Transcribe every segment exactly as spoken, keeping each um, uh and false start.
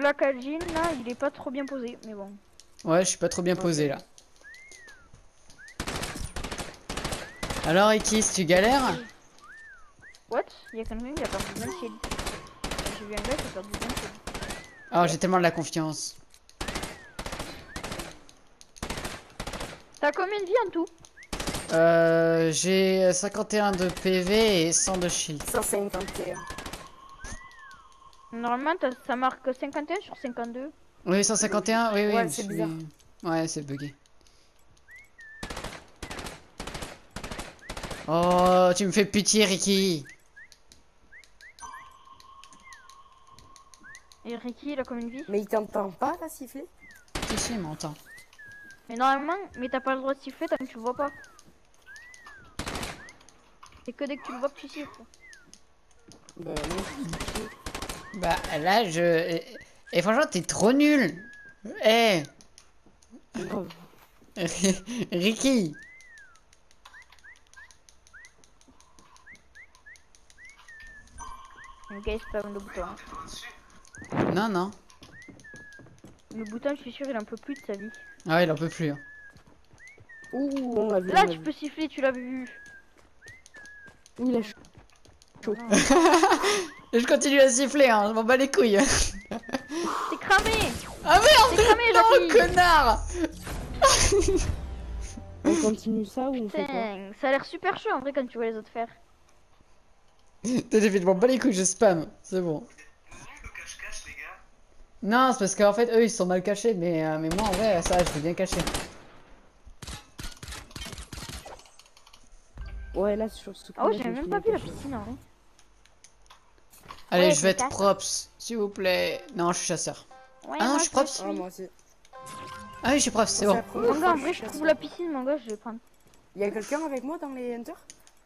Black Algin là, il est pas trop bien posé, mais bon. Ouais, je suis pas trop bien posé là. Alors, Ekis, tu galères? What? Il y a quelqu'un qui a perdu vingt shield. J'ai vu un gars qui a perdu vingt shield. Oh, j'ai tellement de la confiance. T'as combien de vie en tout? Euh, j'ai cinquante et un de P V et cent de shield. cent cinquante et un. Normalement, ça marque cinquante et un sur cinquante-deux. Oui, cent cinquante et un, oui, oui. Ouais, je c'est suis- bizarre. Ouais, c'est bugué. Oh, tu me fais pitié, Ricky. Et Ricky, il a combien de vie? Mais il t'entend pas, là, siffler? Si, si, il m'entend. Mais normalement, mais t'as pas le droit de siffler tant que tu le vois pas. C'est que dès que tu le vois que tu siffles. Bah non. Bah, là, je... Et, et franchement, t'es trop nul. Eh Grave. Ricky. Ok, c'est pas le bouton. Non, non. Le bouton, je suis sûr, il en peut plus de sa vie. Ah ouais, il en peut plus. Hein. Ouh, on l'a vu. Là, on l'a tu vu. peux siffler, tu l'as vu. Oui, il a chaud. chaud. Et je continue à siffler, hein. Je m'en bats les couilles. T'es cramé. Ah merde. T'es cramé, Non, Jackie. connard. On continue ça ou on fait quoi? Putain, ça a l'air super chaud en vrai quand tu vois les autres faire. T'as fait, je m'en bats les couilles, je spam. C'est bon. Non, c'est parce qu'en fait, eux, ils sont mal cachés, mais, euh, mais moi, en vrai, ça, je l'ai bien caché. Ouais, là, sur ce Ah ouais, j'ai même pas vu la piscine en vrai. Allez, Ouais, je vais c'est être props, s'il vous plaît. Non, je suis chasseur. Ouais, Ah non, moi, je suis props. Ah, moi aussi. Ah oui, je suis props, c'est bon. Mon gars, en vrai, je trouve la piscine, mon gars, je vais prendre. Il y a quelqu'un avec moi dans les hunters?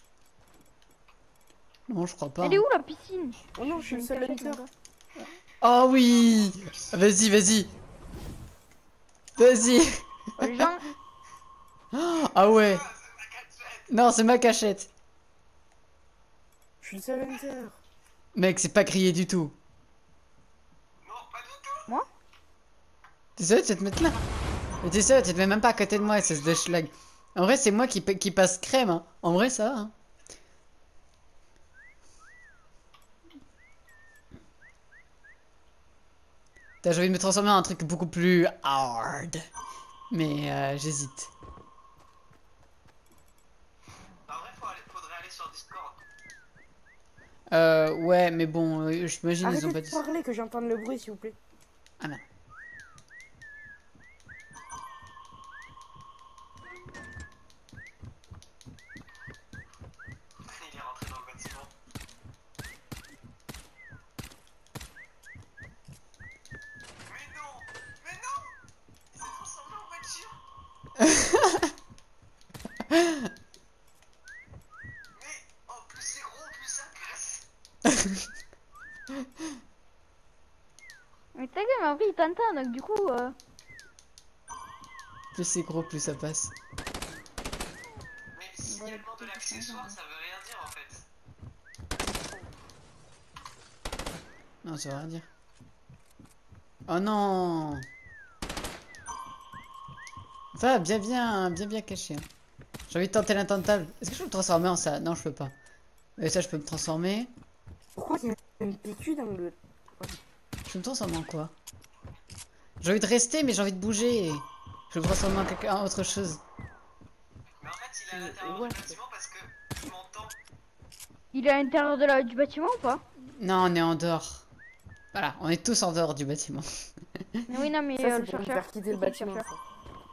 Non, je crois pas. Elle est où la piscine? Oh non, je suis le seul hunter. Oh oui. Vas-y, vas-y. Vas-y. Oh, les gens, Ah ouais. Non, c'est ma cachette. Je suis le seul hunter. Mec, c'est pas crié du tout. moi? T'es sérieux, tu vas te mettre là? Mais t'es sérieux, tu te mets même pas à côté de moi, c'est de schlag. En vrai, c'est moi qui, qui passe crème. Hein. En vrai, ça va. Hein. J'ai envie de me transformer en un truc beaucoup plus hard. Mais euh, j'hésite. En vrai, faut aller, faudrait aller sur Discord. Euh, ouais, mais bon, euh, j'imagine ils ont Arrêtez pas de dit. parler, que j'entende le bruit, s'il vous plaît. Ah non. Il est rentré dans le bâtiment. Mais non! Mais non! Il s'est transformé en voiture! Mais en plus c'est gros, plus ça casse! Mais ta gueule, mais en vrai, il t'entend, donc du coup. Euh... Plus c'est gros, plus ça passe. Mais le signalement de l'accessoire, ça veut rien dire en fait. Non, ça veut rien dire. Oh non! Ça va, bien, bien, bien, bien caché. Hein. J'ai envie de tenter l'intentable. Est-ce que je peux me transformer en ça? Non, je peux pas. Mais ça, je peux me transformer. Pourquoi il y a une piqûre dans le... Je peux me transformer en quoi? J'ai envie de rester, mais j'ai envie de bouger. Je peux me transformer en, quelque... en autre chose. Mais en fait, il est à l'intérieur Ouais. du bâtiment parce que je m'entends. Il est à l'intérieur de la... du bâtiment ou pas? Non, on est en dehors. Voilà, on est tous en dehors du bâtiment. Oui, non, mais Ça, euh, c'est le pour me chercheur. faire quitter le Le bâtiment. chercheur. ça.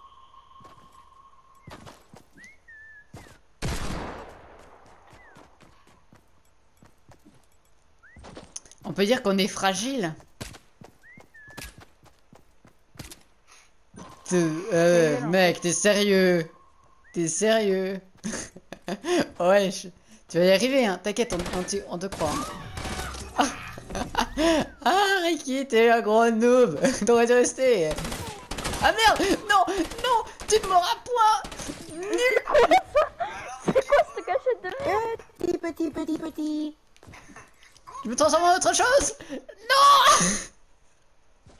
On peut dire qu'on est fragile. T'es- Euh, mec, t'es sérieux? T'es sérieux? Ouais, je- tu vas y arriver, hein. T'inquiète, on, on, te- on te croit. Ah, Ricky, t'es un gros noob. T'aurais dû rester. Ah merde! Non! Non! Tu ne m'auras point! C'est quoi cette cachette de merde? Petit, petit, petit, petit. Je me transforme en autre chose! Non!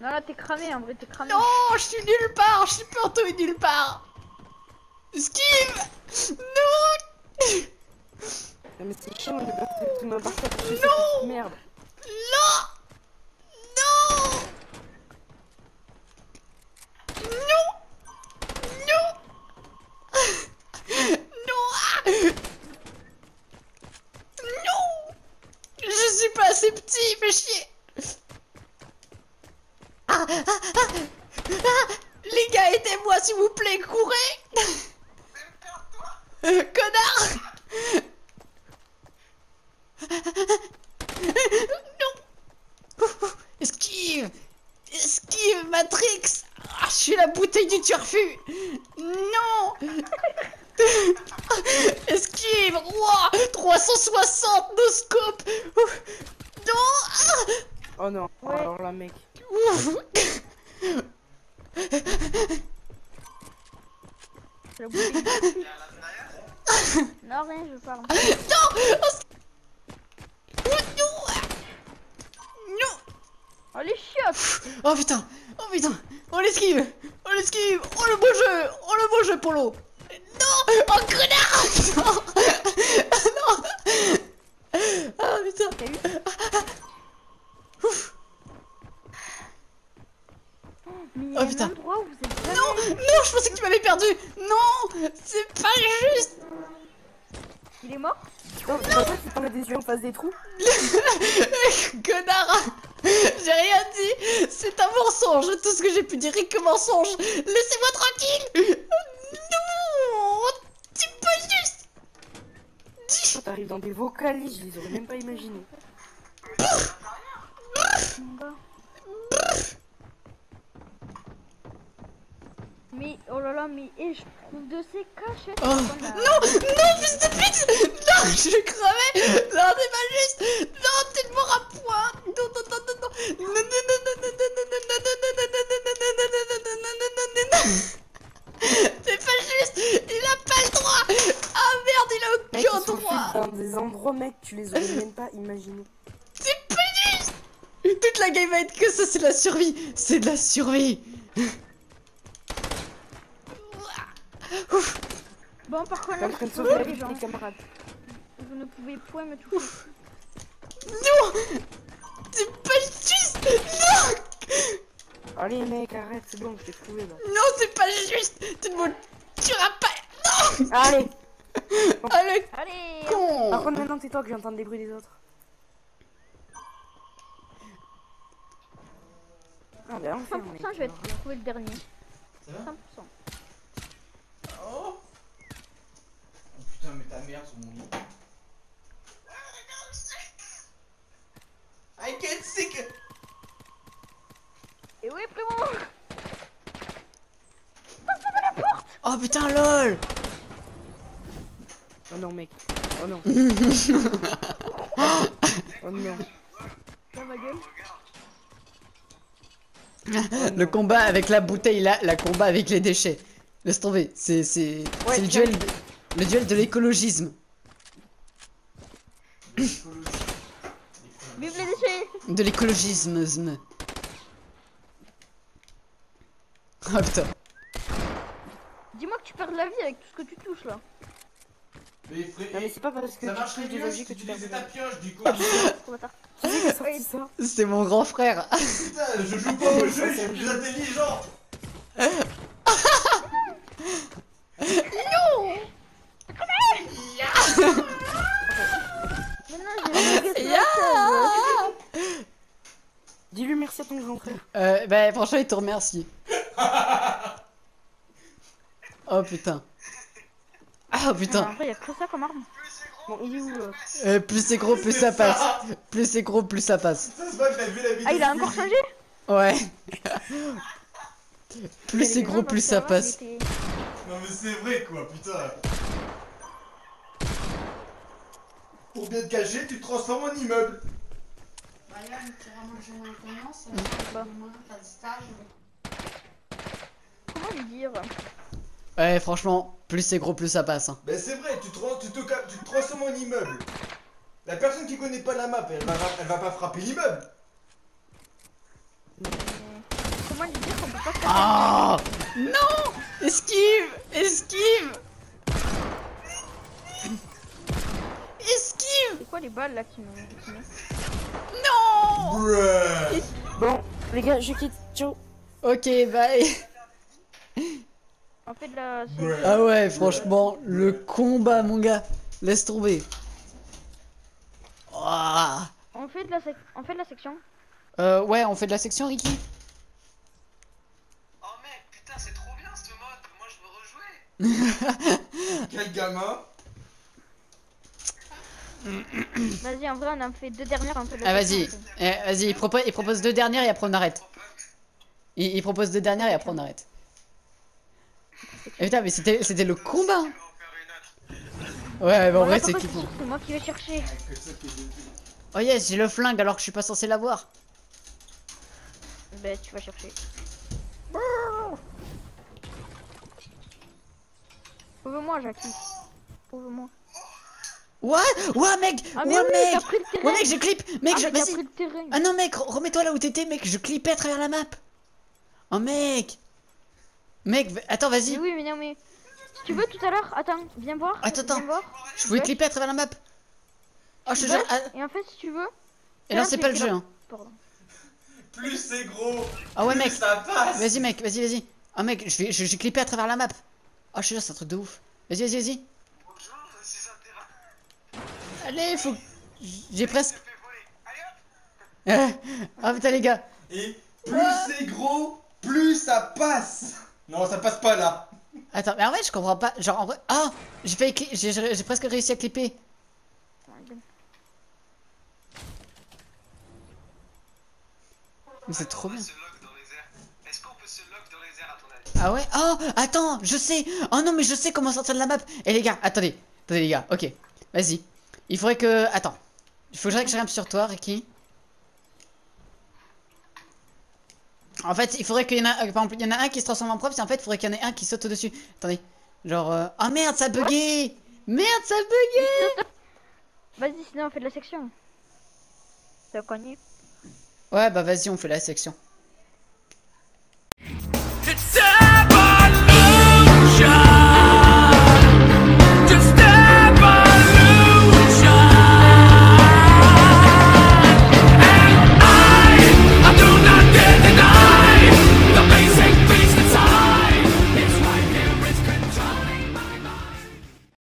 Non, là, t'es cramé, en vrai, t'es cramé. Non, je suis nulle part, je suis partout et nulle part. Esquive. Non. Non, mais c'est chiant de battre tout ma barre parce que c'est Non. cette merde. Non. Non. Non. Non. Non. Ah. Non. Je suis pas assez petit, fais chier. Ah, ah, ah, ah. Les gars, aidez-moi s'il vous plaît, courez. Euh, connard. Non. Esquive. Esquive, Matrix. Ah, je suis la bouteille du turfu. Non. Esquive. Wow, trois cent soixante, no scope. Non. Ah. Oh non, Ouais. alors là, mec. Ouf. C'est la bouteille du turfu. Non, rien, je parle. Non. Oh, non. Non. Oh, les chiottes. Oh putain. Oh putain. On l'esquive. On l'esquive. Oh le beau jeu. Oh le beau jeu, Polo. Non. Oh connard. Non. Non. Ah putain. T'as eu Ouf. Mais il y Oh, a putain. un endroit où vous êtes jamais. Non, non, je pensais que tu m'avais perdu. Non, c'est pas juste. Il est mort? Non, c'est pas ça qui parle des yeux en face des trous. Connard. J'ai rien dit. C'est un mensonge. Tout ce que j'ai pu dire est que mensonge. Laissez-moi tranquille. Non, c'est pas juste. Quand t'arrives dans des vocalises, je les aurais même pas imaginé. Mon gars. Mais oh là là, mais et je trouve de ces cachettes. Oh, comme la- non, non, fils de pute. Non, je vais crever. Non, c'est pas juste. Non, t'es le mort à point. Non, non, non, non, non. Non, non, non, non, non, non, non, non, non, non, non, non, non, non, non, non, non, non, non, non. C'est pas juste. Il a pas le droit. Ah merde, il a Mec, aucun ils sont droit. faits dans des endroits, mec, tu les aurais même pas imaginés. C'est pas juste. Toute la game va être que ça, c'est de la survie. C'est de la survie. Ouf. Bon, par contre, T'es là, en train de je sauver la peux vie les de gens. tes camarades. Vous ne pouvez point me toucher. Non. C'est pas juste. Non. Allez, mec, arrête, c'est bon, je t'ai trouvé là. Non, c'est pas juste. Tu ne me tueras pas. Non. Allez! Ah le Allez! con. Par contre, maintenant, tais-toi que j'entends les bruits des autres. Ah, ben, enfin, cent pour mec. cent, je vais te trouver le dernier. Ça va cent pour cent. Oh. Oh putain, mais ta mère sur mon lit. I get sick. Et oui, Prémont! Oh putain, lol. Oh non, mec. Oh non. Oh non. Dans ma gueule. Le combat avec la bouteille là, la combat avec les déchets. Laisse tomber, c'est c'est Ouais, c'est le tiens. duel le duel de l'écologisme. Vive les déchets! De l'écologisme. Oh putain. Dis-moi que tu perds de la vie avec tout ce que tu touches là. Mais frère, Non, mais c'est pas parce que ça tu marcherait touches des mieux objets si que tu tu perds de utilisais la ta vie. pioche du coup. Trop bâtard. Qui c'est qui a sorti ça? C'est mon grand frère. Putain, je joue pas au jeu, je suis plus intelligent. Maintenant j'ai le Ya. Dis-lui merci à ton grand frère. Euh, bah franchement il te remercie. Oh putain. Ah putain. En vrai, y'a que ça comme arme. Bon, il est où là? Euh, plus c'est gros, plus ça passe. Plus c'est gros, plus ça passe. Ça se voit que t'as vu la vidéo. Ah, il a de encore Squeezie. changé? Ouais. Plus Il y c'est avait gros, des gens plus dans ça le serveur, passe. il était- Non mais c'est vrai quoi, putain. Pour bien te cacher, tu te transformes en immeuble. Comment lui dire? Ouais, franchement, plus c'est gros, plus ça passe. Hein. Ben c'est vrai, tu te, rends- tu, te, ca- tu te transformes en immeuble. La personne qui connaît pas la map, elle va, elle va pas frapper l'immeuble. Mais- pas que ça Ah non. Esquive, esquive, esquive. C'est quoi les balles là qui me. qui me- Non. Bruh. Bon, les gars, je quitte. Ciao. Ok, bye. On fait de la. c'est- Bruh. Ah ouais, franchement, le combat, mon gars. Laisse tomber. Ouah. On fait de la sec- on fait de la section. Euh, ouais, on fait de la section, Ricky. Oh mec, putain, c'est trop bien ce mode. Moi, je veux rejouer. Quel gamin. Vas-y, en vrai, on en fait deux dernières, on fait de la Ah, vas-y. section, ok. Eh, vas-y, il propose, il propose deux dernières et après on arrête. Il, il propose deux dernières et après on arrête. Eh, putain, mais c'était c'était le combat. hein. On va en faire une autre. Ouais, bah en Voilà vrai, c'est pourquoi kiffant. c'est moi qui vais chercher. Que ça que j'ai vu. Oh yes, j'ai le flingue alors que je suis pas censé l'avoir. Bah, tu vas chercher. Sauve-moi, Jackie. Sauve-moi. What? Ouais, mec! Ah, mais Ouais, oui, mec! t'as pris le terrain. Ouais, mec, je clip! Mec, Ah, je. mais t'as Vas-y! pris le terrain. Ah non, mec, re- remets-toi là où t'étais, mec, je clippais à travers la map! Oh, mec! Mec, v- attends, Mais vas-y! oui, mais non, mais. Si tu veux tout à l'heure, attends, viens voir. Attends, viens attends. voir. Je pouvais Ouais. clipper à travers la map! Oh, je te Ouais. jure! ah- Et en fait, si tu veux. Et non, Tiens, c'est pas le c'est jeu, là- hein! Pardon. Plus c'est gros. Ah ouais, plus mec. ça passe. Vas-y, mec, vas-y, vas-y! Oh, mec, je vais- je- j'ai clippé à travers la map! Oh, je te jure, c'est un truc de ouf! Vas-y, vas-y, vas-y! Bonjour, c'est un terrain. Allez, faut. J'ai presque. Je fais voler. Allez hop. Ah putain, les gars! Et plus c'est gros, plus ça passe. Non, ça passe pas là. Attends, mais en vrai, je comprends pas. Genre, en vrai. Ah! J'ai fait cli- j'ai j'ai- j'ai presque réussi à clipper! Mais c'est trop On bien! se lock dans les airs. Est-ce qu'on peut se lock dans les airs à ton avis? Ah ouais? Oh! Attends! Je sais! Oh non, mais je sais comment sortir de la map! Eh les gars, attendez! Attendez, les gars, ok. Vas-y. Il faudrait que. Attends. Il faudrait que je grimpe sur toi, Ricky. En fait, il faudrait qu'il y en a. euh, Par exemple, il y en a un qui se transforme en props, et en fait, il faudrait qu'il y en ait un qui saute au-dessus. Attendez. Genre. euh, Oh merde, ça a bugué! Merde, ça a bugué! Vas-y, sinon on fait de la section. T'as cogné. Ouais, bah vas-y, on fait la section.